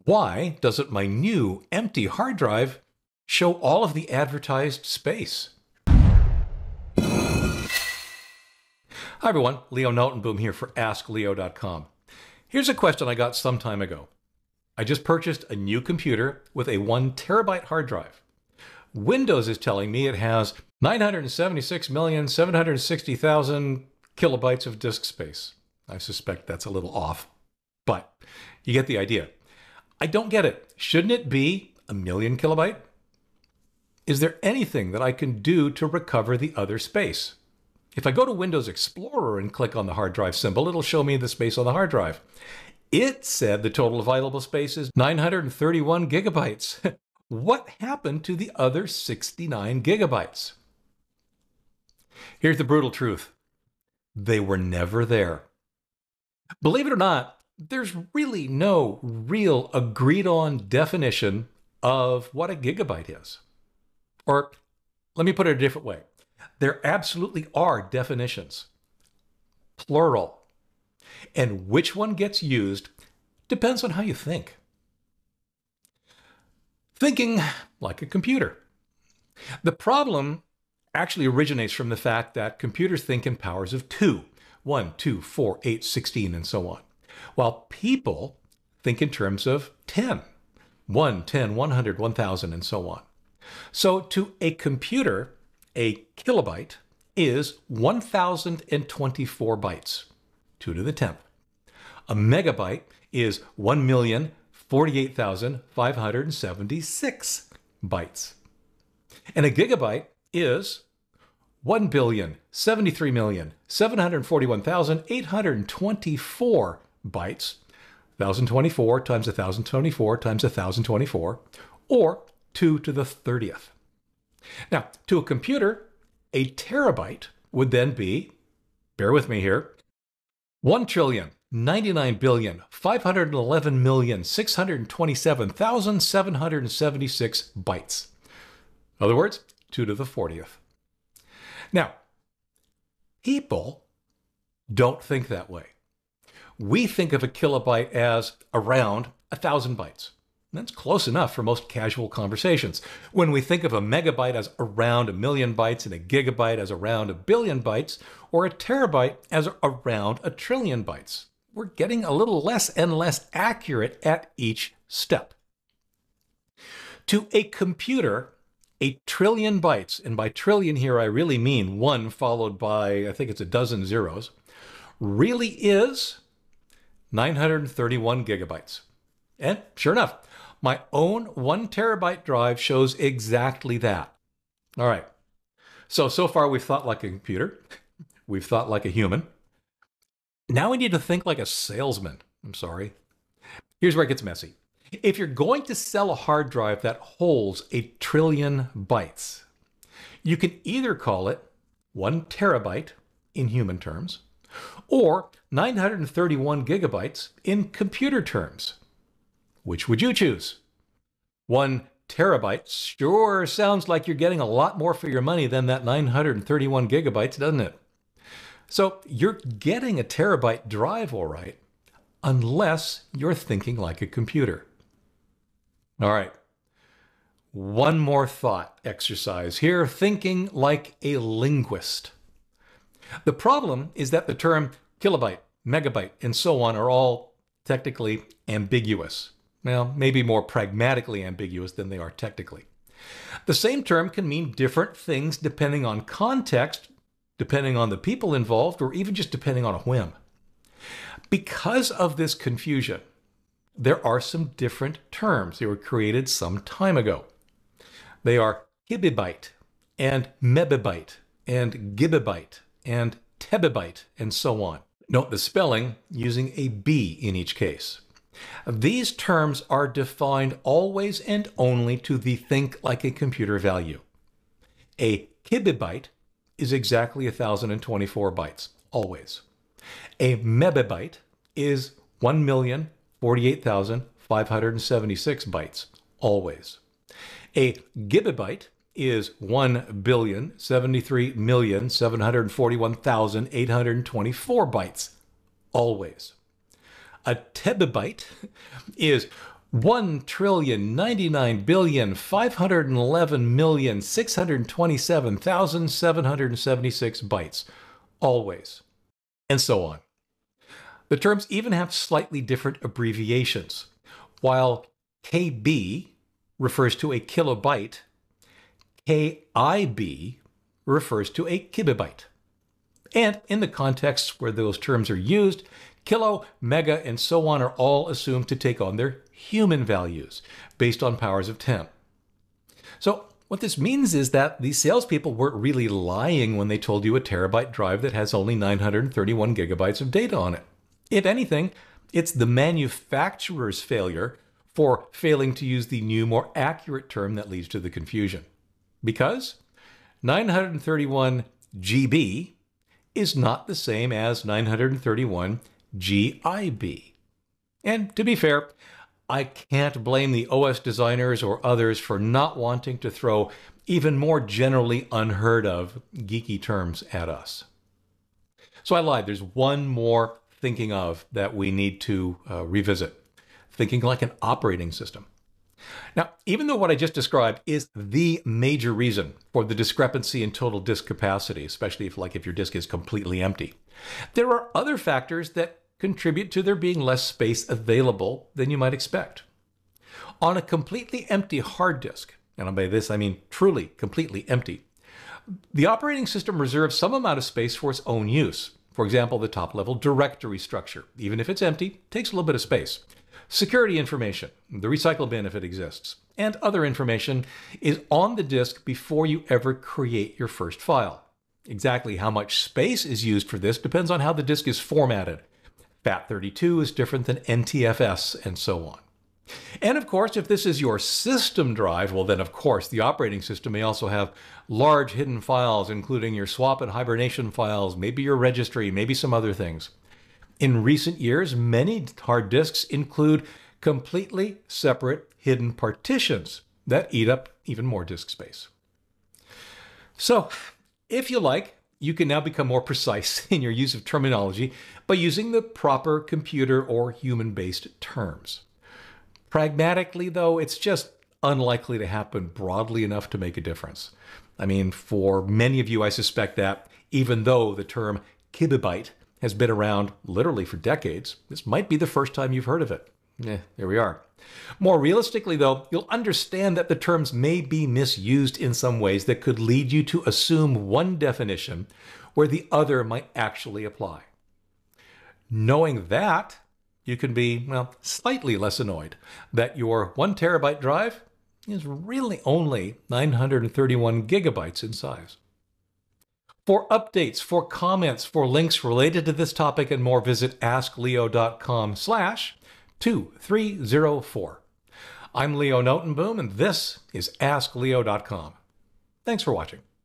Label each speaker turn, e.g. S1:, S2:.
S1: Why doesn't my new empty hard drive show all of the advertised space? Hi everyone, Leo Notenboom here for askleo.com. Here's a question I got some time ago. I just purchased a new computer with a 1 terabyte hard drive. Windows is telling me it has 976,760,000 kilobytes of disk space. I suspect that's a little off, but you get the idea. I don't get it. Shouldn't it be 1,000,000 kilobyte? Is there anything that I can do to recover the other space? If I go to Windows Explorer and click on the hard drive symbol, it'll show me the space on the hard drive. It said the total available space is 931 gigabytes. What happened to the other 69 gigabytes? Here's the brutal truth. They were never there. Believe it or not, there's really no real agreed-on definition of what a gigabyte is. Or let me put it a different way. There absolutely are definitions, plural. And which one gets used depends on how you think. Thinking like a computer. The problem actually originates from the fact that computers think in powers of 2. 1, 2, 4, 8, 16, and so on. While people think in terms of 10. 1, 10, 100, 1,000, and so on. So to a computer, a kilobyte is 1,024 bytes, 2 to the 10th. A megabyte is 1,048,576 bytes. And a gigabyte is 1,073,741,824 bytes, 1,024 times 1,024 times 1,024, or 2 to the 30th. Now, to a computer, a terabyte would then be, bear with me here, 1,099,511,627,776 bytes. In other words, 2 to the 40th. Now, people don't think that way. We think of a kilobyte as around 1,000 bytes. That's close enough for most casual conversations. When we think of a megabyte as around 1,000,000 bytes and a gigabyte as around 1,000,000,000 bytes, or a terabyte as around 1,000,000,000,000 bytes, we're getting a little less and less accurate at each step. To a computer, a trillion bytes, and by trillion here I really mean 1 followed by, I think it's a dozen zeros, really is 931 gigabytes. And sure enough, my own 1 terabyte drive shows exactly that. All right. So far we've thought like a computer. We've thought like a human. Now we need to think like a salesman. I'm sorry. Here's where it gets messy. If you're going to sell a hard drive that holds a trillion bytes, you can either call it 1 terabyte in human terms, or 931 gigabytes in computer terms. Which would you choose? 1 terabyte sure sounds like you're getting a lot more for your money than that 931 gigabytes, doesn't it? So you're getting a terabyte drive, all right, unless you're thinking like a computer. All right. One more thought exercise here, thinking like a linguist. The problem is that the term kilobyte, megabyte, and so on are all technically ambiguous. Well, maybe more pragmatically ambiguous than they are technically. The same term can mean different things depending on context, depending on the people involved, or even just depending on a whim. Because of this confusion, there are some different terms. They were created some time ago. They are kibibyte and megabyte and gigabyte and tebibyte and so on. Note the spelling using a B in each case. These terms are defined always and only to the think like a computer value. A kibibyte is exactly 1,024 bytes, always. A megabyte is 1,048,576 bytes, always. A gigabyte is 1,073,741,824 bytes, always. A tebibyte is 1,099,511,627,776 bytes, always, and so on. The terms even have slightly different abbreviations. While KB refers to a kilobyte, KIB refers to a kibibyte. And in the contexts where those terms are used, kilo, mega, and so on are all assumed to take on their human values based on powers of 10. So what this means is that these salespeople weren't really lying when they told you a terabyte drive that has only 931 gigabytes of data on it. If anything, it's the manufacturer's failure for failing to use the new, more accurate term that leads to the confusion. Because 931 GB is not the same as 931 GIB. And to be fair, I can't blame the OS designers or others for not wanting to throw even more generally unheard of geeky terms at us. So I lied. There's one more thinking of that we need to revisit. Thinking like an operating system. Now, even though what I just described is the major reason for the discrepancy in total disk capacity, especially if your disk is completely empty, there are other factors that contribute to there being less space available than you might expect. On a completely empty hard disk, and by this I mean truly completely empty, the operating system reserves some amount of space for its own use. For example, the top-level directory structure, even if it's empty, takes a little bit of space. Security information, the recycle bin if it exists, and other information is on the disk before you ever create your first file. Exactly how much space is used for this depends on how the disk is formatted. FAT32 is different than NTFS, and so on. And of course, if this is your system drive, well then of course the operating system may also have large hidden files, including your swap and hibernation files, maybe your registry, maybe some other things. In recent years, many hard disks include completely separate hidden partitions that eat up even more disk space. So, if you like, you can now become more precise in your use of terminology by using the proper computer or human-based terms. Pragmatically, though, it's just unlikely to happen broadly enough to make a difference. I mean, for many of you, I suspect that even though the term kibibyte has been around literally for decades, this might be the first time you've heard of it. There we are. More realistically, though, you'll understand that the terms may be misused in some ways that could lead you to assume one definition where the other might actually apply. Knowing that, you can be, well, slightly less annoyed that your 1 terabyte drive is really only 931 gigabytes in size. For updates, for comments, for links related to this topic and more, visit askleo.com/2304. I'm Leo Notenboom, and this is askleo.com. Thanks for watching.